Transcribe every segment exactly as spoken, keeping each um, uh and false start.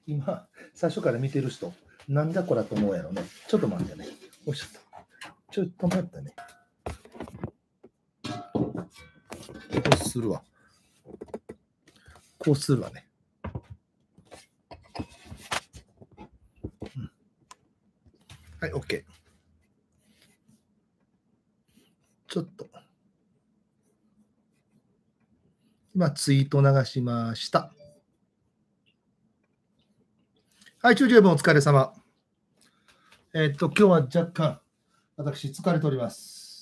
今、最初から見てる人、なんだこらと思うやろね。ちょっと待ってね。おいしょっと。ちょっと待ってね。こうするわ。こうするわね。うん、はい、OK。ちょっと。今、ツイート流しました。はい、中十分お疲れ様。えー、っと、今日は若干、私、疲れております。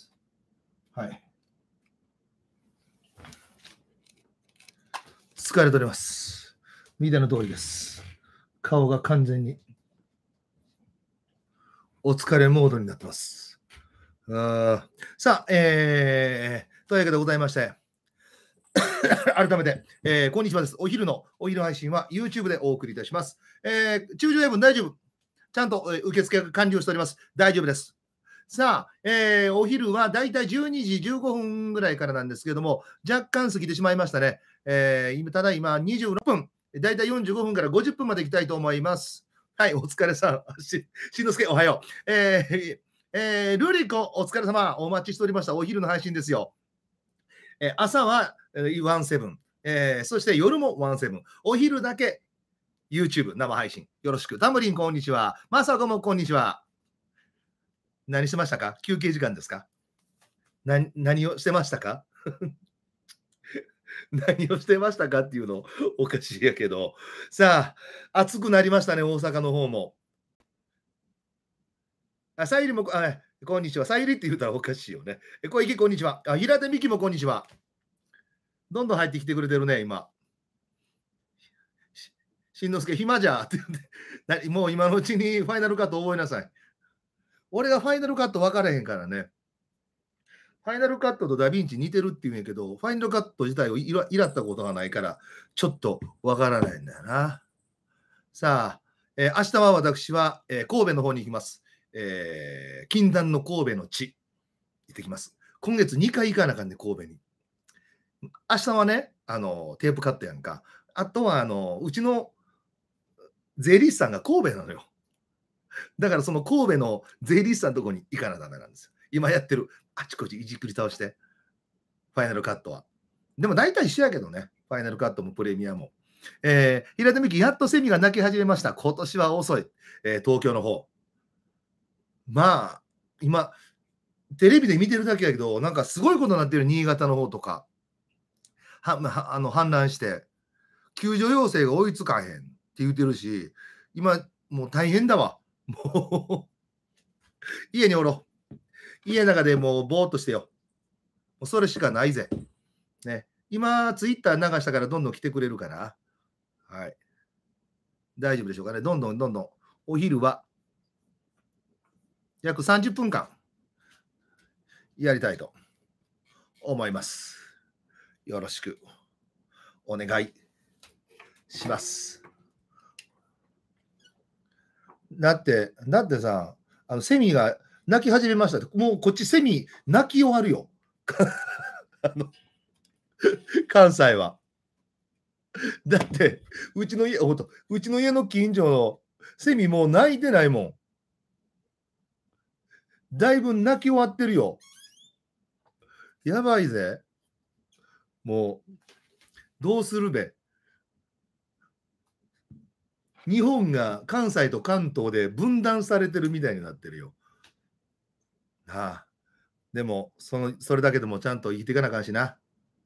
はい。疲れております。見ての通りです。顔が完全にお疲れモードになってます。あさあ、えー、というわけでございまして、改めて、えー、こんにちはです。お昼の、お昼配信は YouTube でお送りいたします。えー、中条英文大丈夫。ちゃんと、えー、受付が完了しております。大丈夫です。さあ、えー、お昼はだいたいじゅうにじじゅうごふんぐらいからなんですけれども、若干過ぎてしまいましたね。えー、今ただいまにじゅうろっぷん、だいたいよんじゅうごふんからごじゅっぷんまでいきたいと思います。はい、お疲れさん。し、しんのすけ、おはよう。えー、えー、ルリコ、お疲れ様。お待ちしておりました。お昼の配信ですよ。えー、朝は、えー、ワンセブン、えー、そして夜もワンセブン。お昼だけ YouTube 生配信。よろしく。タムリン、こんにちは。マサコもこんにちは。何してましたか？休憩時間ですか？な何をしてましたか？何をしてましたかっていうのおかしいやけど。さあ、暑くなりましたね、大阪の方も。あ、さゆりも、あ、こんにちは。さゆりって言うたらおかしいよね。え、小池こんにちは。あ、平手美希もこんにちは。どんどん入ってきてくれてるね、今。ししんのすけ、暇じゃって言って、なもう今のうちにファイナルカット覚えなさい。俺がファイナルカット分からへんからね。ファイナルカットとダヴィンチ似てるって言うんやけど、ファイナルカット自体をいらいらったことがないから、ちょっとわからないんだよな。さあ、えー明日は私は、えー神戸の方に行きます。えー禁断の神戸の地、行ってきます。今月にかい行かなあかんね、神戸に。明日はね、あの、テープカットやんか。あとは、あの、うちの税理士さんが神戸なのよ。だからその神戸の税理士さんのとこに行かなダメなんですよ。今やってる。あちこちいじくり倒して、ファイナルカットは。でも大体一緒やけどね。ファイナルカットもプレミアも。えー、平手美希、やっとセミが鳴き始めました。今年は遅い。えー東京の方。まあ、今、テレビで見てるだけやけど、なんかすごいことになってる、新潟の方とか。は、まあ、あの、氾濫して、救助要請が追いつかへんって言ってるし、今、もう大変だわ。もう、家におろう。家の中でもうぼーっとしてよ。もうそれしかないぜ。ね。今、ツイッター流したからどんどん来てくれるかな。はい。大丈夫でしょうかね。どんどんどんどん、お昼は約さんじゅっぷんかんやりたいと思います。よろしくお願いします。だって、だってさ、あのセミが鳴き始めましたって、もうこっちセミ鳴き終わるよ。あの関西は。だって、うちの家、ほんと、うちの家の近所のセミもう鳴いてないもん。だいぶ鳴き終わってるよ。やばいぜ。もう、どうするべ。日本が関西と関東で分断されてるみたいになってるよ。なあ。でも、その、それだけでもちゃんと生きていかなあかんしな。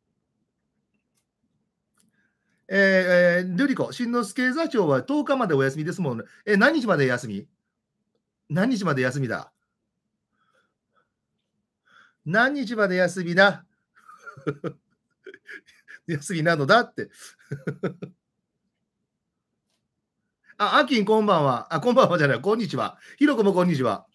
えー、えー、ルリコ、新之助座長はとおかまでお休みですもんね。え、何日まで休み？何日まで休みだ？何日まで休みだ？休みなのだって。あ、アキンこんばんは。あ、こんばんはじゃない、こんにちは。ひろこもこんにちは。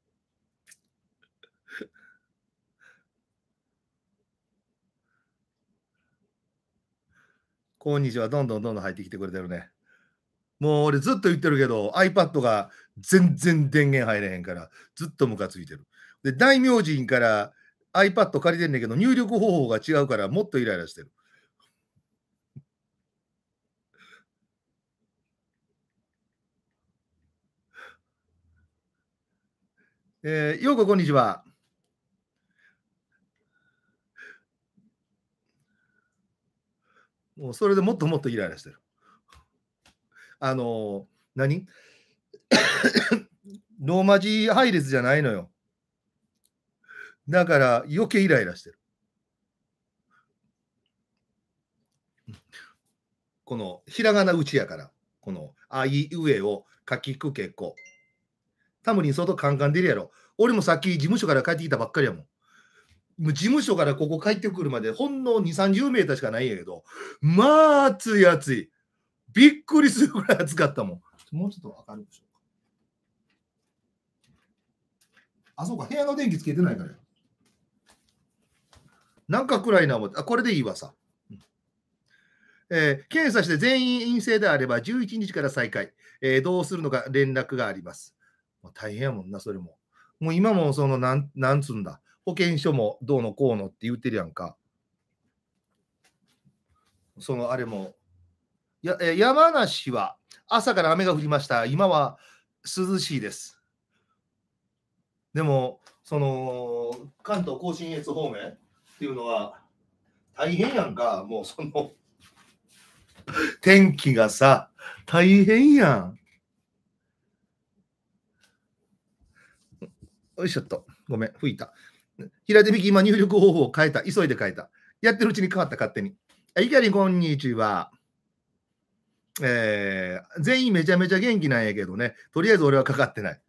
こんにちは。どんどんどんどん入ってきてくれてるね。もう俺ずっと言ってるけど、iPad が全然電源入れへんから、ずっとムカついてる。で、大明神から iPad 借りてんねんけど、入力方法が違うから、もっとイライラしてる。 えー、ようここんにちは。もうそれでもっともっとイライラしてる。あの、何ローマ字配列じゃないのよ。だから余計イライラしてる。このひらがな打ちやから、このあいうえを書きくけこ。タムリン相当カンカン出るやろ。俺もさっき事務所から帰ってきたばっかりやもん。もう事務所からここ帰ってくるまでほんのに、さんじゅうメーターしかないんやけど、まあ暑い暑い。びっくりするぐらい暑かったもん。もうちょっと明るくしようか。あ、そうか、部屋の電気つけてないから。なんか暗いな思って、あ、これでいいわさ。えー検査して全員陰性であればじゅういちにちから再開、えーどうするのか連絡があります。もう大変やもんな、それも。もう今もそのなん、なんつうんだ、保険証もどうのこうのって言ってるやんか。そのあれも、やえー山梨は朝から雨が降りました。今は涼しいです。でも、その関東甲信越方面っていうのは大変やんか、もうその天気がさ、大変やん。よいしょっと。ごめん、吹いた。平手引き、今入力方法を変えた。急いで変えた。やってるうちに変わった、勝手に。いきなりこんにちは。えー、全員めちゃめちゃ元気なんやけどね。とりあえず俺はかかってない。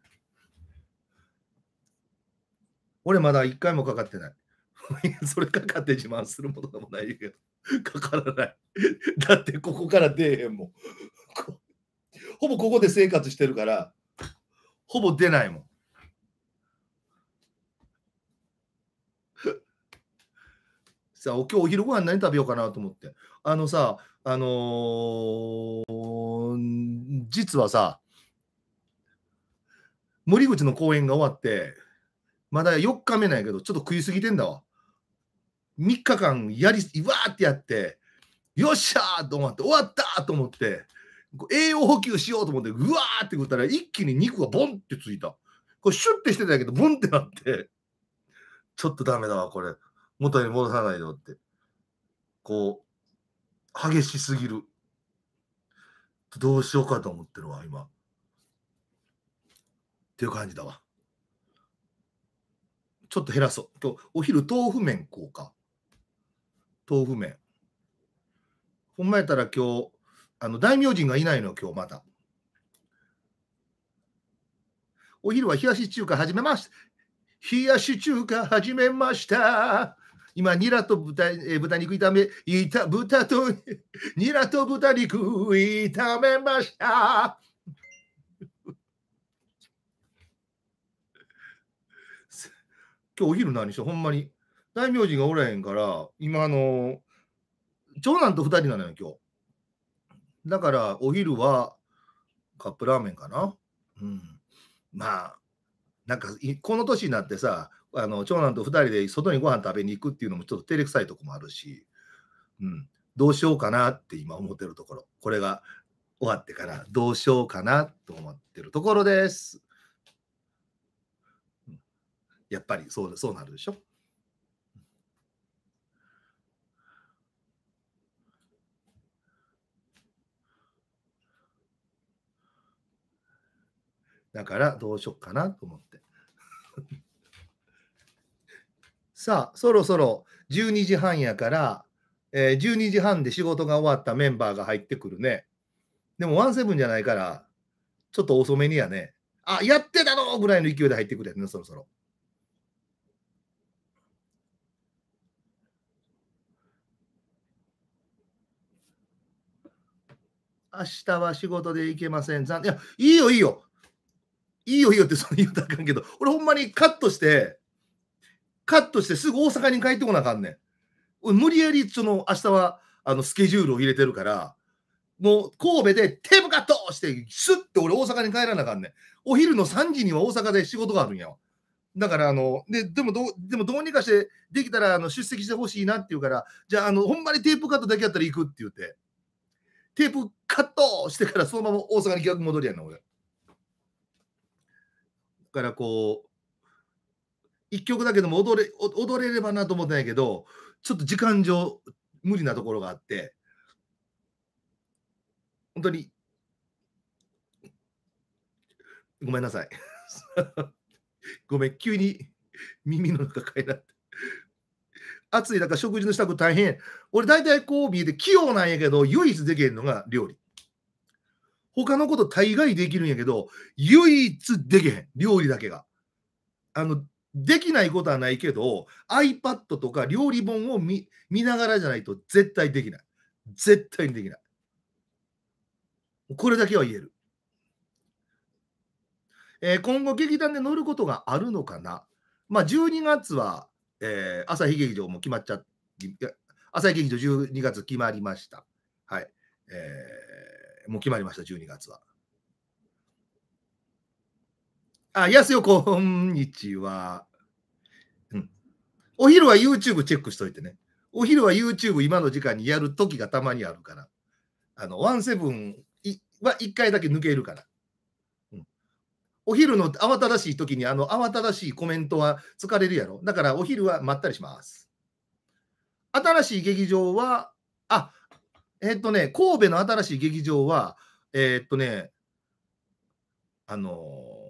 俺まだ一回もかかってない。それかかって自慢するものでもないけど。かからない。だってここから出えへんもん。ほぼここで生活してるから、ほぼ出ないもん。さあ、今日お昼ご飯何食べようかなと思って。あのさ、あのー実はさ、森口の公演が終わって、まだよっかめなんやけど、ちょっと食いすぎてんだわ。みっかかんやり、わーってやって、よっしゃーと思って、終わったーと思って、栄養補給しようと思って、うわーって食ったら、一気に肉がボンってついた。これシュッてしてたけど、ボンってなって、ちょっとダメだわ、これ。元に戻さないとって。こう、激しすぎる。どうしようかと思ってるわ、今。っていう感じだわ。ちょっと減らそう。今日、お昼、豆腐麺食おうか。豆腐麺。ほんまやったら今日、あの、大名人がいないの、今日まだ。お昼は冷やし中華始めました。冷やし中華始めました。今、ニラと豚、えー豚肉炒め、いた豚と、ニラと豚肉炒めました。今日お昼何しよう、ほんまに。大名人がおらへんから、今、あの、長男と二人なのよ、今日。だから、お昼はカップラーメンかな。うん。まあ、なんか、いこの年になってさ、あの、長男と二人で外にご飯食べに行くっていうのもちょっと照れくさいとこもあるし、うん、どうしようかなって今思ってるところ。これが終わってからどうしようかなと思ってるところです。うん、やっぱりそうそうなるでしょ。だからどうしようかなと思って。さあ、そろそろじゅうにじはんやから、えー、じゅうにじはんで仕事が終わったメンバーが入ってくるね。でもワンセブンじゃないから、ちょっと遅めにやね。あ、やってたのぐらいの勢いで入ってくるやつね、そろそろ。明日は仕事で行けません。残いや、いいよいいよ。いいよいいよってその言うたらあかんけど、俺ほんまにカットして、カットしてすぐ大阪に帰ってこなあかんねん。俺無理やりその明日はあのスケジュールを入れてるから、もう神戸でテープカットして、スッて俺大阪に帰らなあかんねん。お昼のさんじには大阪で仕事があるんやわ。だからあの、で、でもどうでもどうにかしてできたらあの出席してほしいなって言うから、じゃああの、ほんまにテープカットだけやったら行くって言って、テープカットしてからそのまま大阪に逆戻りやんな、俺。だからこういっきょくだけでも踊れお踊れればなと思ったんやけど、ちょっと時間上無理なところがあって。ほんとにごめんなさい。ごめん、急に耳の中かゆなって。暑い中、食事の支度大変。俺大体こう見えて器用なんやけど、唯一できへんのが料理。他のこと大概できるんやけど、唯一できへん、料理だけが。あの、できないことはないけど、iPad とか料理本を見見ながらじゃないと絶対できない。絶対にできない。これだけは言える。えー今後劇団で乗ることがあるのかな。まあ、じゅうにがつは、えー朝日劇場も決まっちゃっいや、朝日劇場じゅうにがつ決まりました。はい。えーもう決まりました、じゅうにがつは。あ、やすよ、こんにちは。うん。お昼は YouTube チェックしといてね。お昼は YouTube 今の時間にやる時がたまにあるから。あの、ワンセブンいはいっかいだけ抜けるから。うん。お昼の慌ただしい時に、あの、慌ただしいコメントは疲れるやろ。だからお昼はまったりします。新しい劇場は、あ、えっとね、神戸の新しい劇場は、えっとね、あの、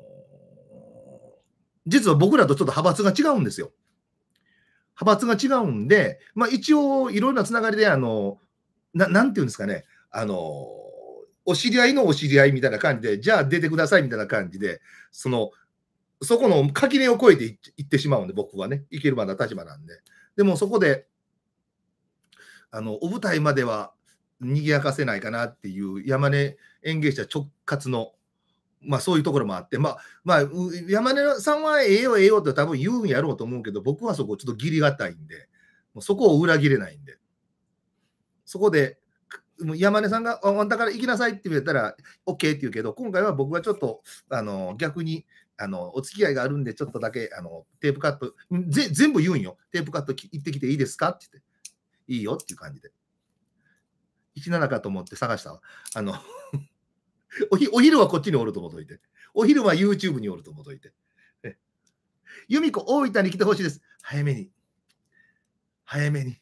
実は僕らとちょっと派閥が違うんですよ。派閥が違うんで、ま、一応いろんなつながりで、あの、ななんていうんですかね、あの、お知り合いのお知り合いみたいな感じで、じゃあ出てくださいみたいな感じで、その、そこの垣根を越えてい行ってしまうんで、僕はね、行けるまだ立場なんで。でもそこで、あの、お舞台までは賑やかせないかなっていう山根演芸者直轄の、ま、そういうところもあって、ままあ、う山根さんはええよええよって多分言うんやろうと思うけど、僕はそこちょっと義理がたいんで、もうそこを裏切れないんで。そこで、もう山根さんが、あ、だから行きなさいって言ったら、オッケーって言うけど、今回は僕はちょっと、あの、逆に、あの、お付き合いがあるんで、ちょっとだけ、あの、テープカット、ぜ全部言うんよ。テープカット行ってきていいですかって言って、いいよっていう感じで。いちななかと思って探したわ。あの、おひお昼はこっちにおると思っといて。お昼は YouTube におると思っといて。え由美子、大分に来てほしいです。早めに。早めに。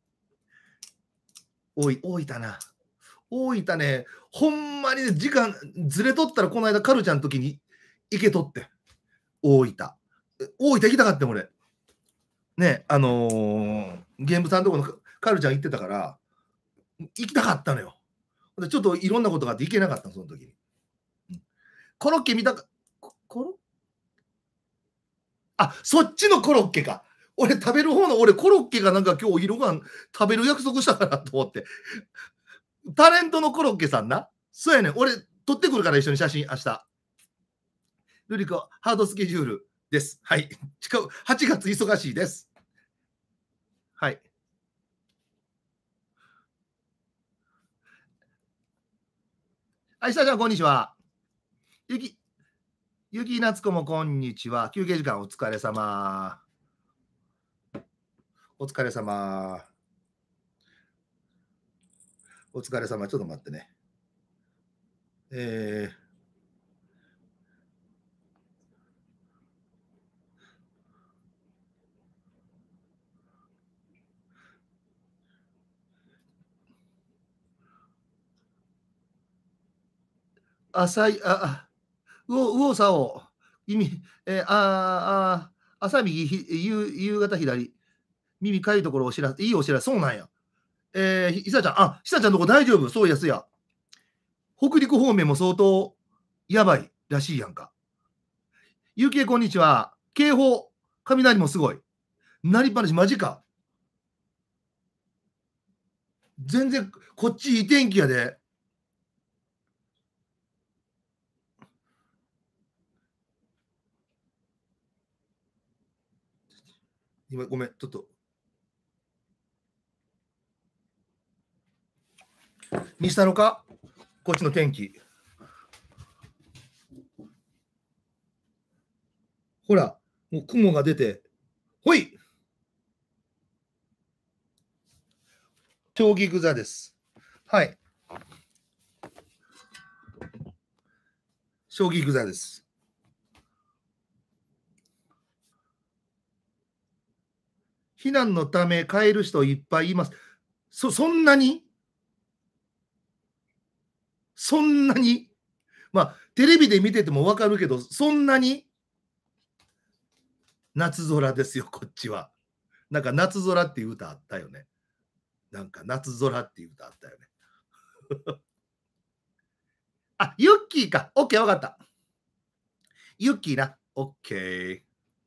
おい、大分な。大分ね、ほんまにね、時間ずれとったら、この間、カルちゃんの時に行けとって、大分。え大分行きたかったもん、俺。ね、あのー、ゲームさんとこのカカルちゃん行ってたから、行きたかったのよ。で、ちょっといろんなことがあって行けなかったの、その時に。うん。コロッケ見たかココロあ、そっちのコロッケか。俺食べる方の俺コロッケがなんか今日お昼ご飯食べる約束したかなと思って。タレントのコロッケさんな。そうやねん、俺撮ってくるから一緒に写真、明日。ルリコ、ハードスケジュールです。はい。近うはちがつ忙しいです。はい。はい、さあ、じゃあ、こんにちは。ゆきゆきなつこもこんにちは。休憩時間お疲れ様。お疲れ様。お疲れ様。ちょっと待ってね。えー浅い、あ、あ、うお右往左往。耳、えー、あーあー、朝右、ひ夕夕方左。耳かゆいところをお知らせ、いいお知らせ、そうなんや。えー、ひひさちゃん、あ、ひさちゃんとこ大丈夫そうやすや。北陸方面も相当やばいらしいやんか。ゆうきえこんにちは。警報、雷もすごい。なりっぱなし、マジか。全然、こっちいい天気やで。今、ごめん、ちょっと。見したのかこっちの天気。ほら、もう雲が出て。ほい将棋座です。はい。将棋座です。 避難のため帰る人いっぱいいます。そ、そんなにそんなにまあ、テレビで見ててもわかるけど、そんなに夏空ですよ、こっちは。なんか夏空っていう歌あったよね。なんか夏空っていう歌あったよね。あ、ユッキーか。オッケー、わかった。ユッキーな。オッケー。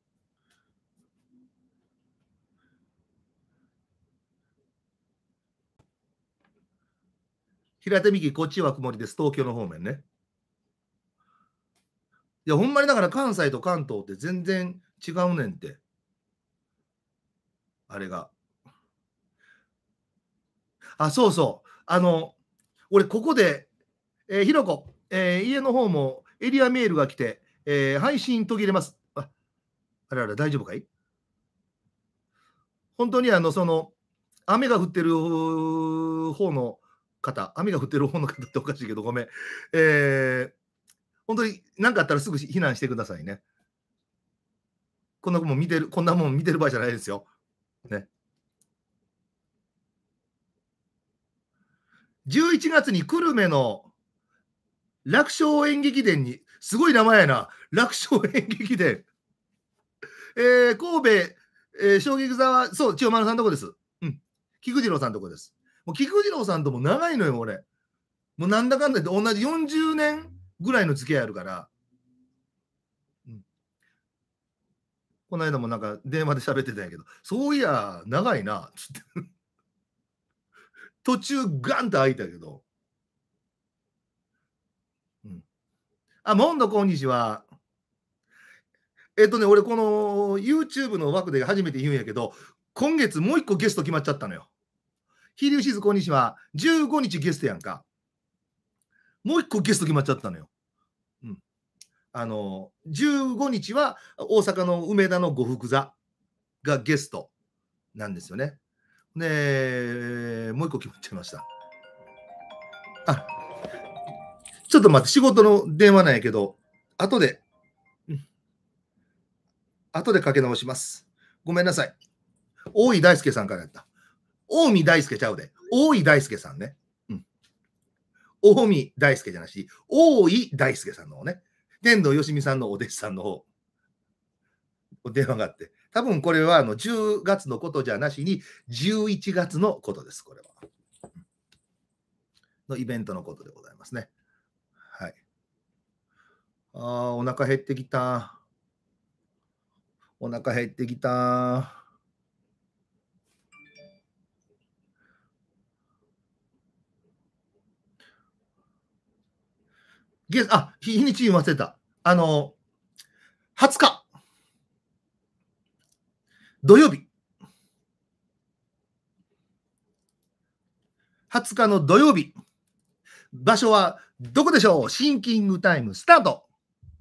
平手右、こっちは曇りです。東京の方面ね。いや、ほんまにだから関西と関東って全然違うねんって。あれが。あ、そうそう。あの、俺ここで、えー、ひろこ、えー、家の方もエリアメールが来て、えー、配信途切れます。あ、あらあら、大丈夫かい？本当にあの、その、雨が降ってる方の方、雨が降ってる方の方っておかしいけど、ごめん。えー、本当に何かあったらすぐ避難してくださいね。こんなもん見てる、こんなもん見てる場合じゃないですよ。ね。じゅういちがつに久留米の楽勝演劇殿に、すごい名前やな。楽勝演劇殿。えー、神戸、えー、小劇座は、そう、千代丸さんのとこです。うん。菊次郎さんのとこです。もう菊次郎さんとも長いのよ、俺。もうなんだかんだ言って同じよんじゅうねんぐらいの付き合いあるから、うん、この間もなんか電話で喋ってたんやけど、そういや、長いな、つって。途中ガンと開いたけど。うん、あ、モンドこんにちは。えっとね、俺この YouTube の枠で初めて言うんやけど、今月もう一個ゲスト決まっちゃったのよ。飛龍しずこんにちは。じゅうごにちゲストやんか。もう一個ゲスト決まっちゃったのよ。うん。あの、じゅうごにちは大阪の梅田の呉服座がゲストなんですよね。で、もう一個決まっちゃいました。あ、ちょっと待って、仕事の電話なんやけど、後で、うん、後でかけ直します。ごめんなさい。大井大輔さんからやった。大見大輔ちゃうで。大井大輔さんね。うん。大見大輔じゃなし、大井大輔さんの方ね。天童よしみさんのお弟子さんの方。電話があって。多分これはあのじゅうがつのことじゃなしに、じゅういちがつのことです、これは。のイベントのことでございますね。はい。ああ、お腹減ってきた。お腹減ってきた。ゲスあ、日にち言わせた。あの、はつか、土曜日。はつかの土曜日。場所はどこでしょう？シンキングタイムスタート。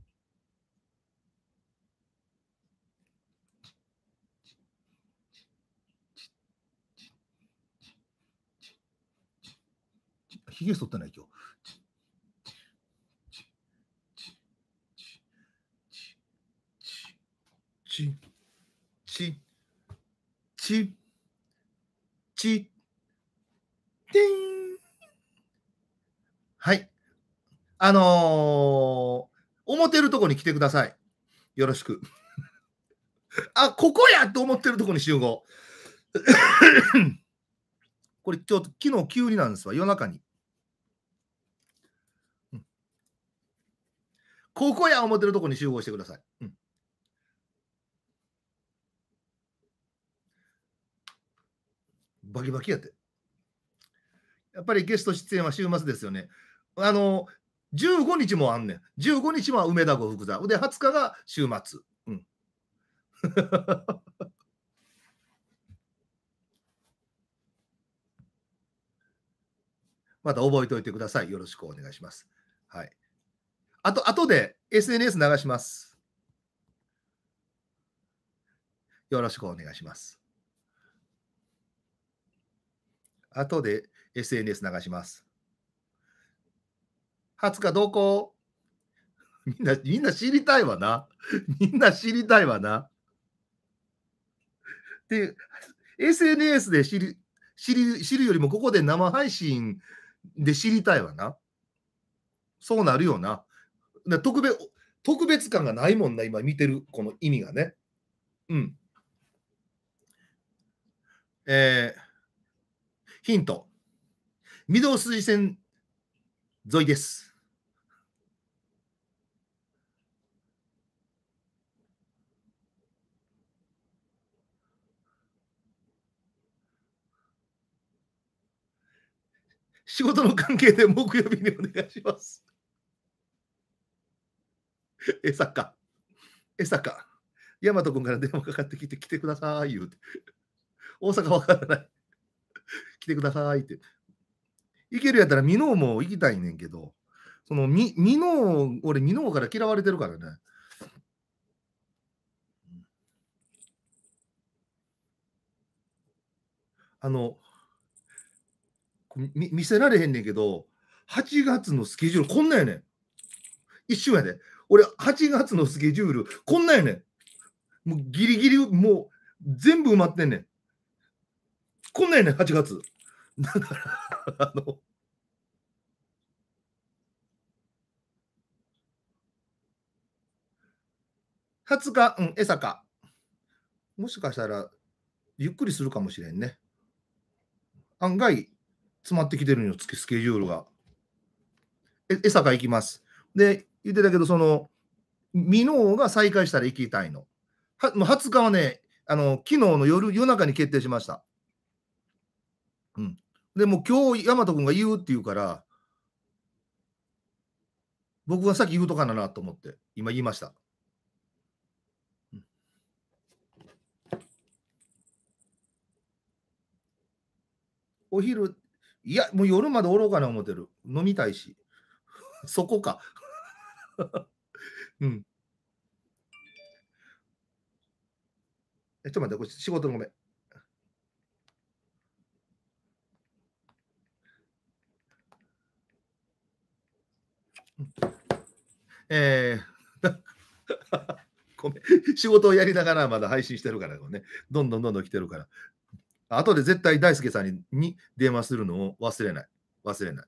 ひげ剃ってない今日。ち、ち、ち、ち、てん。はい。あのー、思ってるとこに来てください。よろしく。あ、ここやと思ってるとこに集合。これちょっと昨日急になんですわ、夜中に。うん、ここや思ってるとこに集合してください。うん、バキバキやって。やっぱりゲスト出演は週末ですよね。あの、じゅうごにちもあんねん。じゅうごにちは梅田呉服座。で、はつかが週末。うん。また覚えておいてください。よろしくお願いします。はい。あと、あとで エスエヌエス 流します。よろしくお願いします。あとで エスエヌエス 流します。はつかどこ？みんな、みんな知りたいわな。みんな知りたいわな。 で、エスエヌエス で知り知り知るよりも、ここで生配信で知りたいわな。そうなるよな。な特別特別感がないもんな、今見てるこの意味がね。うん。えーヒント。御堂筋線沿いです。仕事の関係で木曜日にお願いします。えさか。えさか。大和君から電話かかってきて、来てください言うて。大阪わからない。来てくださいって。行けるやったら箕面も行きたいねんけど、そのみ箕面、俺箕面から嫌われてるからね。あの、み見せられへんねんけど、はちがつのスケジュールこんなんやねん。一瞬やで。俺、はちがつのスケジュールこんなんやねん。もうギリギリ、もう全部埋まってんねん。こんなんやねん、はちがつ。だから、あの、はつか、うん、江坂。もしかしたら、ゆっくりするかもしれんね。案外、詰まってきてるんよ、スケスケジュールが。え江坂行きます。で、言ってたけど、その、箕面が再開したら行きたいの。はもうはつかはね、あの昨日の夜夜中に決定しました。うん、でも今日、大和君が言うって言うから、僕が先言うとかななと思って、今言いました。うん、お昼、いや、もう夜までおろうかな思ってる。飲みたいし。そこか。うん。え、ちょっと待って、これ仕事のごめん。えー、ごめん。仕事をやりながらまだ配信してるからね。どんどんどんどん来てるから。後で絶対大輔さんにに電話するのを忘れない。忘れない。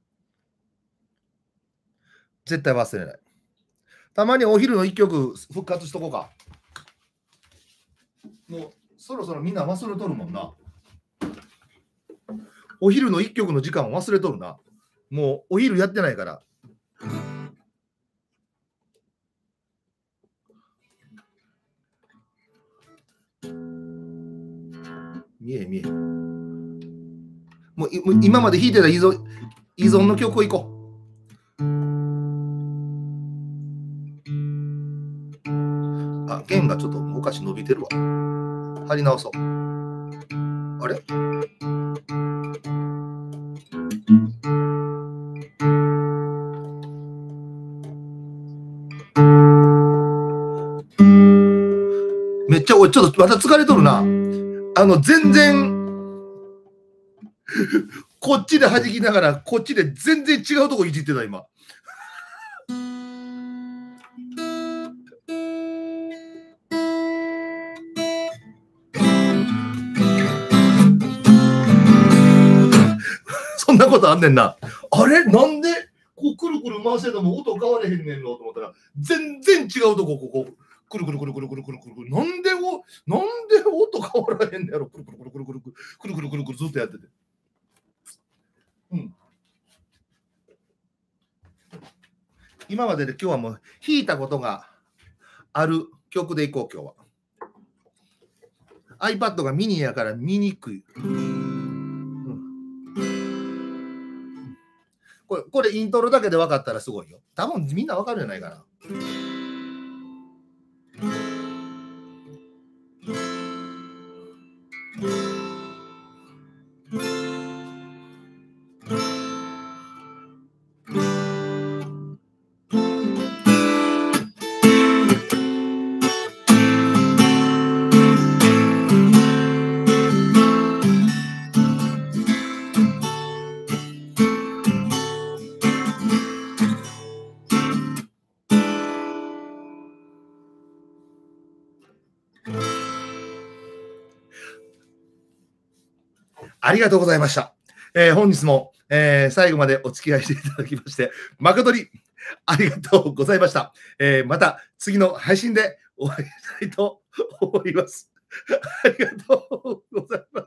絶対忘れない。たまにお昼の一曲復活しとこうか。もうそろそろみんな忘れとるもんな。お昼の一曲の時間を忘れとるな。もうお昼やってないから。見え見え。もう今まで弾いてた依存依存の曲をいこう。あ、弦がちょっとおかし伸びてるわ。張り直そう。あれめっちゃ、おい、ちょっとまた疲れとるな。あの、全然、こっちで弾きながら、こっちで全然違うとこいじってた、今。そんなことあんねんな。あれなんでこうくるくる回してても音変われへんねんのと思ったら、全然違うとこ、ここ。くるくるくるくるくるくるくるくる。なんでお、なんで音変わらへんねやろ。くるくるくるくるくるくるくるくるくるくるずっとやってて。うん。今までで今日はもう弾いたことがある曲でいこう、今日は。iPad がミニやから見にくい。うん、これ、これイントロだけで分かったらすごいよ。多分みんな分かるんじゃないかな。 ありがとうございました。えー、本日も、えー、最後までお付き合いしていただきまして、誠にありがとうございました。えー、また次の配信でお会いしたいと思います。ありがとうございます。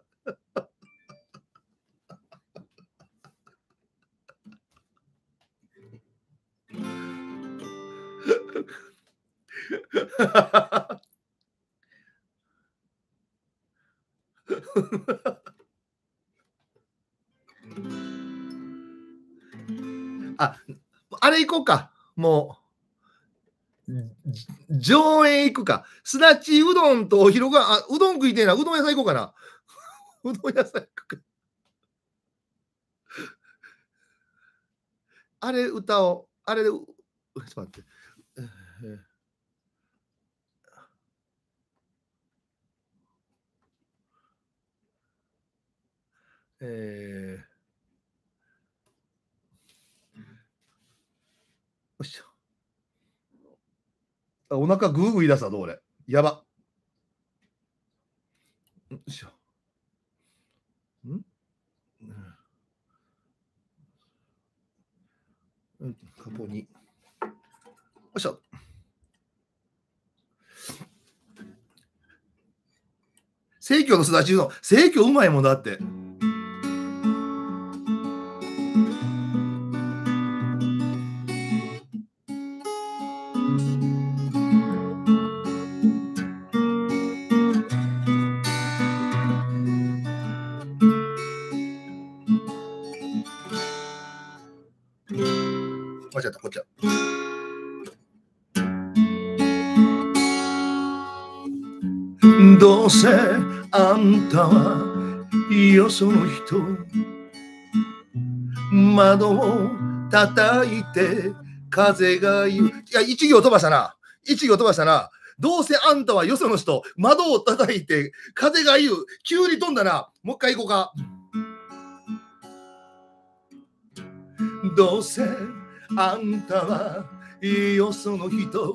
あ、あれ行こうか。もう、上演行くか。すだちうどんとお昼が、あ、うどん食いてえな。うどん屋さん行こうかな。うどん屋さん行くか。あれ歌おう。あれで、ちょっと待って。えー、よっしゃ。あ、お腹グーグー言い出したぞ、俺。やば。よいしょ。んうん、カポに。よいしょ。生協のすだちうどん。生協うまいもんだって。間違った、こっちゃ。どうせあんたはよその人、窓を叩いて風が言う。いや、一行飛ばしたな。一行飛ばしたな。どうせあんたはよその人、窓を叩いて風が言う。急に飛んだな。もう一回行こうか。どうせあんたはよその人、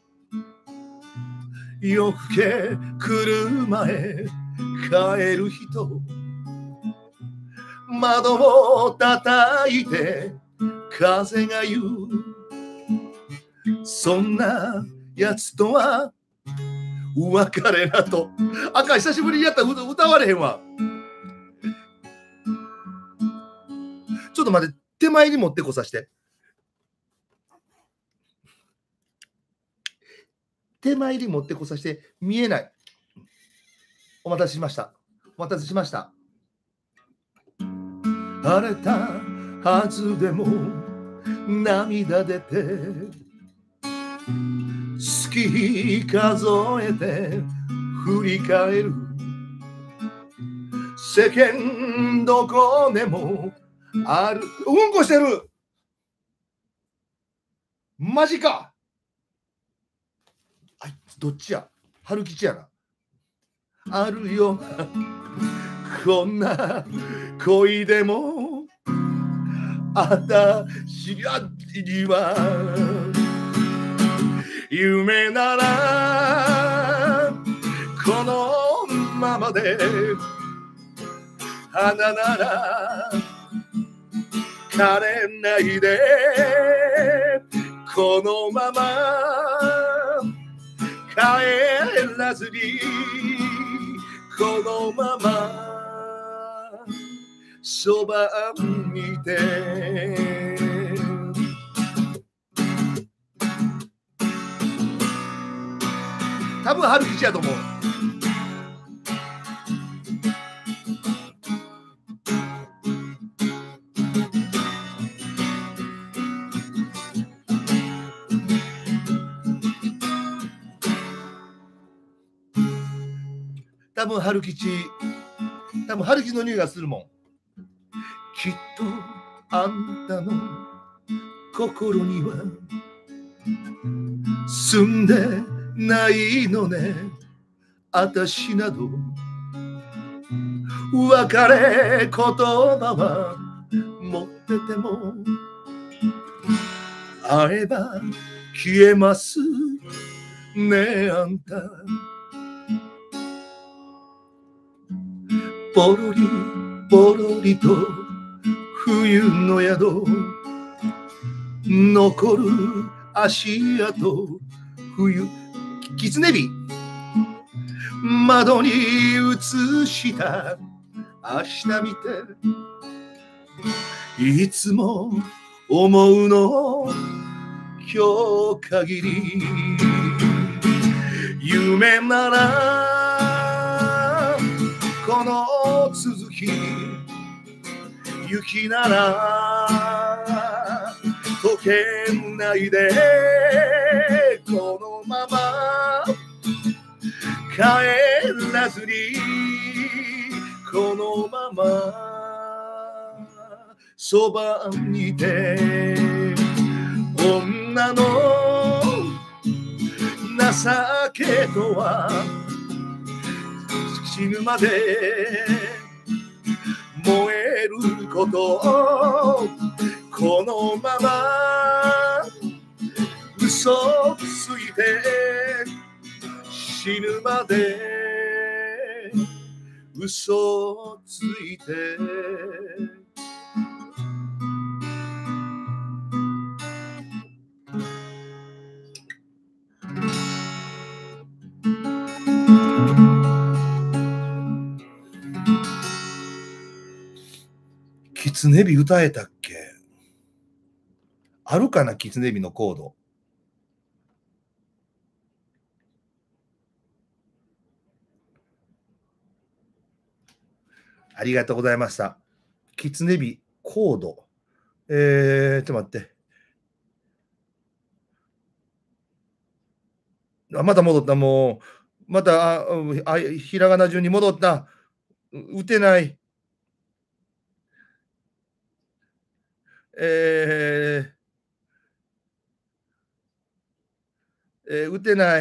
夜更け車へ帰る人、窓を叩いて風が言う。そんなやつとは別れなと。あかん、久しぶりにやったら歌われへんわ。ちょっと待って、手前に持ってこさして。手前に持ってこさして、見えない。お待たせしました。お待たせしました。晴れたはずでも涙出て、月数えて振り返る。世間どこでもある。うんこしてる。マジか。あいつどっちや。春吉やな。あるよなこんな恋でもあたしには夢ならこのままで、花なら枯れないで、このまま帰らずにこのままそばにいて。多分春吉やと思う。多分春吉、多分春吉の匂いがするもん。きっとあんたの心には住んでないのね。あたしなど別れ言葉は持ってても会えば消えますね。あんたポロリぽろりと冬の宿残る足跡冬狐火窓に映した明日見ていつも思うの今日限り夢ならこの続き雪なら溶けないでこのまま帰らずにこのままそばにいて女の情けとは死ぬまで燃えることこのまま嘘ついて死ぬまで嘘ついて狐火歌えたっけ？あるかな、狐火のコード。ありがとうございました。狐火コード。えー、ちょっと待って。あ、また戻った。もう、また、あ、あひらがな順に戻った。打てない。えー、えー、打てない。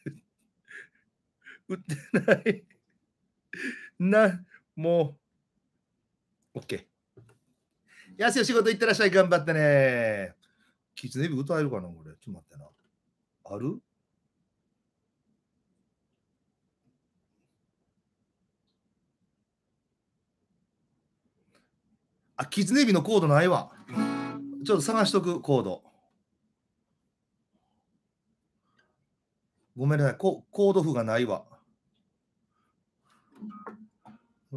打てない。な、もう、OK。やすよ、仕事行ってらっしゃい。頑張ってね。狐火歌えるかな、これ。ちょっと待ってな。ある？あ、狐火のコードないわ。ちょっと探しとく、コード。ごめんなさい、ココード譜がないわ。うん、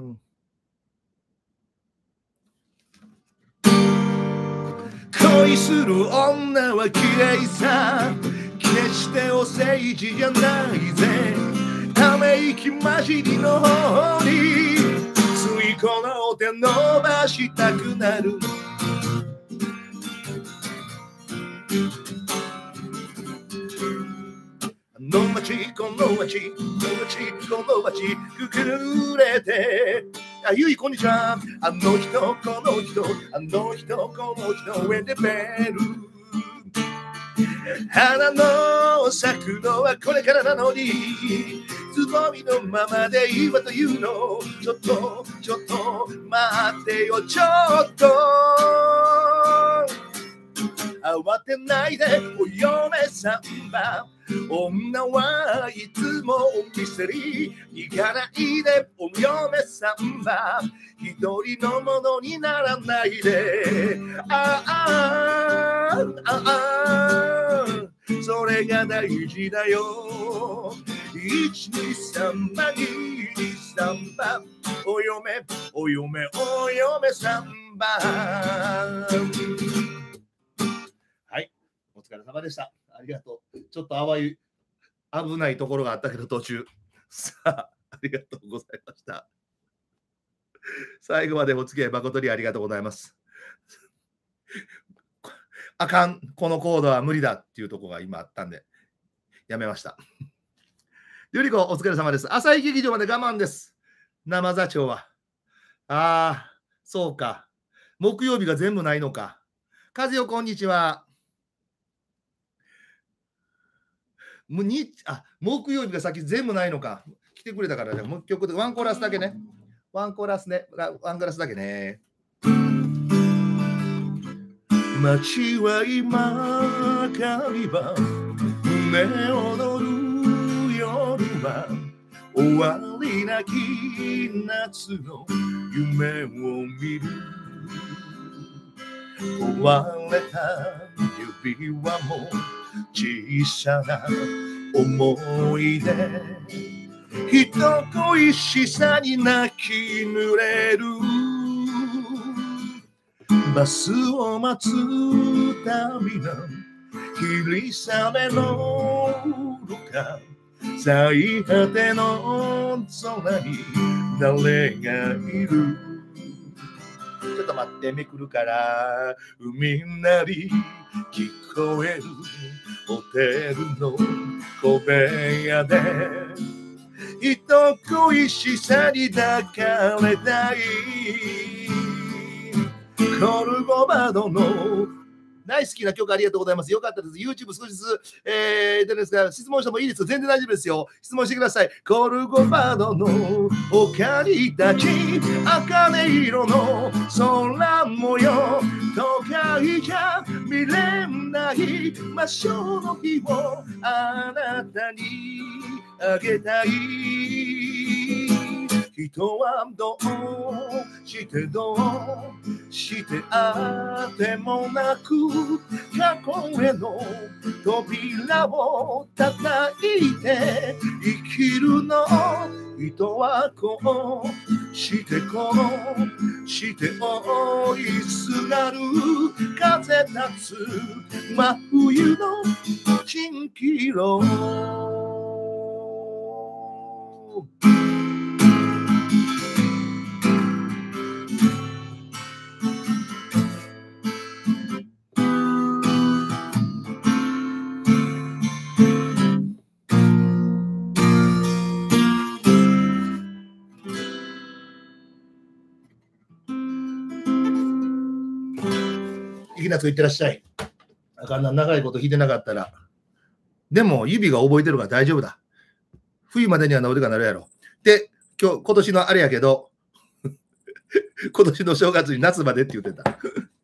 恋する女は綺麗さ決してお世辞じゃないぜため息混じりの方についこの手伸ばしたくなるこの街この街この街この街くくれてあゆいこんにちはあの人この人あの人この人ウェンデベル花の咲くのはこれからなのにつぼみのままでいいわというのちょっとちょっと待ってよちょっと慌てないでお嫁さんば女はいつもミステリー行かないでお嫁さんば一人のものにならないでああああそれが大事だよいちにさんばににさんばお嫁お嫁お嫁さんばはいお疲れ様でしたありがとうちょっと淡い危ないところがあったけど途中さあありがとうございました最後までお付き合い誠にありがとうございますあかんこのコードは無理だっていうところが今あったんでやめましたゆりこお疲れ様です朝日劇場まで我慢です生座長はああそうか木曜日が全部ないのか和代こんにちはもうにあ木曜日が先全部ないのか来てくれたからねもう一曲でワンコーラスだけねワンコーラスねワンコーラスだけね街は今かりば胸躍る夜は終わりなき夏の夢を見る。壊れた指輪も小さな思い出、人恋しさに泣き濡れる。バスを待つたびの霧雨のるか、最果ての空に誰がいる。ちょっと待って、めくるから海なり聞こえる。ホテルの小部屋で人恋しさに抱かれたい。コルゴバドの大好きな曲ありがとうございます。よかったです。YouTube 少しずつ、えー、ですが質問してもいいですよ。全然大丈夫ですよ。質問してください。コルゴバドの丘に立ち、茜色の空模様、都会じゃ見れない魔性の日をあなたにあげたい。人はどうしてどうしてあってもなく過去への扉を叩いて生きるの。人はこうしてこうして追いすがる。風立つ真冬の蜃気楼。池夏いってらっしゃい。あかんな、長いこと弾いてなかったら。でも指が覚えてるから大丈夫だ。冬までには治るかなるやろ。で、今日、今年のあれやけど、今年の正月に夏までって言ってた。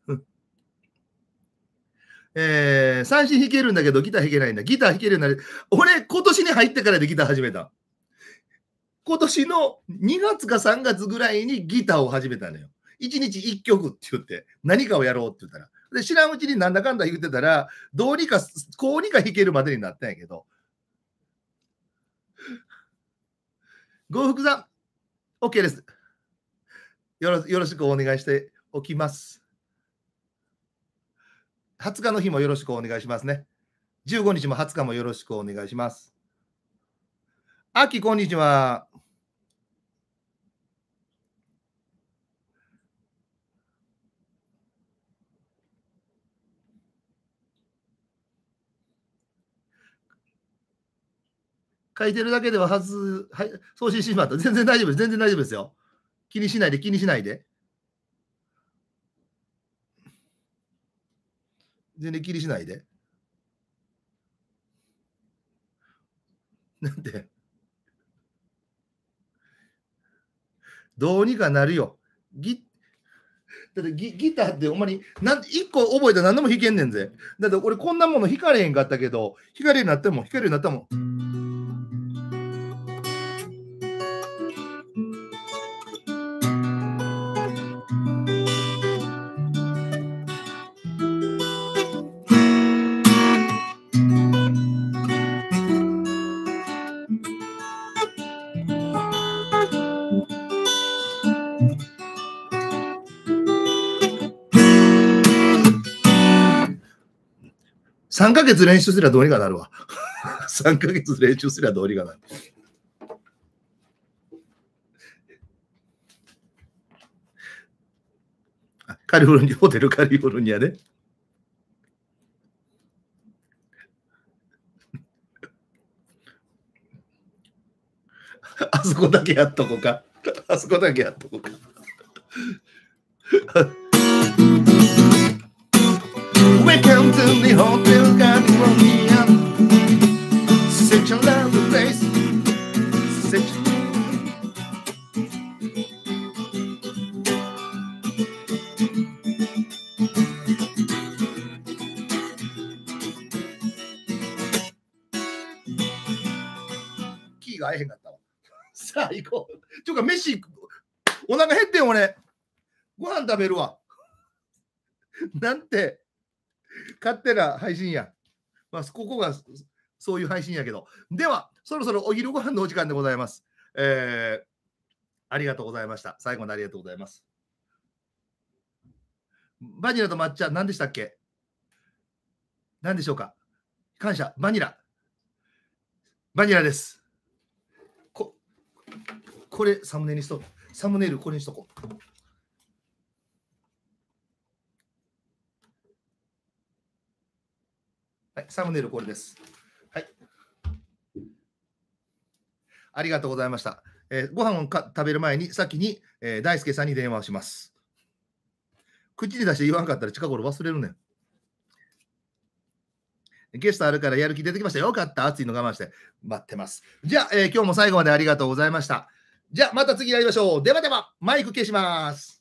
えー、三振弾けるんだけどギター弾けないんだ。ギター弾けるようになる。俺、今年に入ってからでギター始めた。今年のにがつかさんがつぐらいにギターを始めたのよ。いちにちいっきょくって言って、何かをやろうって言ったら。で、知らんうちになんだかんだ言ってたら、どうにか、こうにか弾けるまでになったんやけど。ご福さん、OK です。よろ、よろしくお願いしておきます。はつかの日もよろしくお願いしますね。じゅうごにちもはつかもよろしくお願いします。あき、こんにちは。書いてるだけでははず、はい、送信してしまった。全然大丈夫です。全然大丈夫ですよ。気にしないで、気にしないで。全然気にしないで。なんでどうにかなるよ。ギだってギギターってほんまになんいっこ覚えたら何でも弾けんねんぜ。だって俺こんなもの弾かれへんかったけど、弾かれるようになっても弾けるようになったもん。さんかげつ練習すればどうにかなるわ。さんかげつ練習すればどうにかなる。カリフォルニア、ホテルカリフォルニアね。あそこだけやっとこうか。あそこだけやっとこうか。Welcome to the Hotel California. Such a lovely place. Such a... キーが合えへんかったわ。 さあ、行こう。ちょっと飯、お腹減ってん、俺。ご飯食べるわ。なんて、勝手な配信や。まあ、ここがそういう配信やけど。では、そろそろお昼ご飯のお時間でございます。えー、ありがとうございました。最後までありがとうございます。バニラと抹茶、何でしたっけ？何でしょうか？感謝、バニラ。バニラです。ここれ、サムネにしとこう。サムネイルこれにしとこう。はい、サムネイルこれです。はい。ありがとうございました。えー、ご飯をか食べる前に先に、えー、大輔さんに電話をします。口に出して言わんかったら近頃忘れるねん。ゲストあるからやる気出てきました。よかった。暑いの我慢して待ってます。じゃあ、えー、今日も最後までありがとうございました。じゃあ、また次やりましょう。ではでは、マイク消します。